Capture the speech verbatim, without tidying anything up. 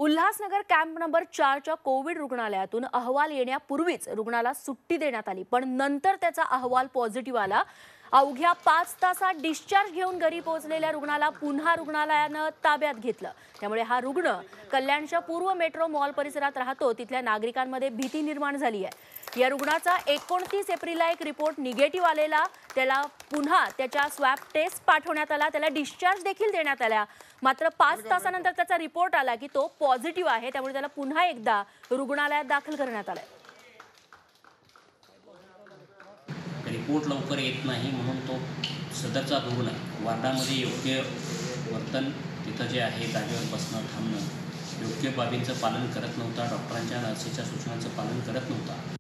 Ulhasnagar camp number चारच्या Covid रुग्णालयातून अहवाल येण्यापूर्वीच रुग्णाला सुट्टी देण्यात आली, पण नंतर त्याचा अहवाल पॉझिटिव्ह आला। अवघ्या पाच तासात डिस्चार्ज घेऊन घरी पोहोचलेल्या रुग्णाला पुन्हा रुग्णालयानं ताब्यात घेतलं। त्यामुळे हा रुग्ण कल्याणच्या पूर्व मेट्रो मॉल परिसरात राहतो। तिथल्या नागरिकांमध्ये भीती निर्माण झाली आहे। या रुग्णाचा एकोणतीस एप्रिलला एक रिपोर्ट निगेटिव्ह आलेला, त्याला पुन्हा त्याच्या स्वॅब टेस्ट पाठवण्यात आला, त्याला डिस्चार्ज देखील देण्यात आला। मात्र पाच तासानंतर त्याचा रिपोर्ट आला की तो पॉझिटिव्ह आहे, त्यामुळे त्याला पुन्हा एकदा रुग्णालयात दाखल करण्यात आले। रिपोर्ट लवकर येत नाही म्हणून तो सदरचा रुग्ण वार्डामध्ये योग्य वर्तन, तिथं जे आहे जागेवर बसणं, थांबणं, योग्य बाबींचं पालन करत नव्हता, डॉक्टरांच्या नर्सेसच्या सूचनांचं पालन करत नव्हता।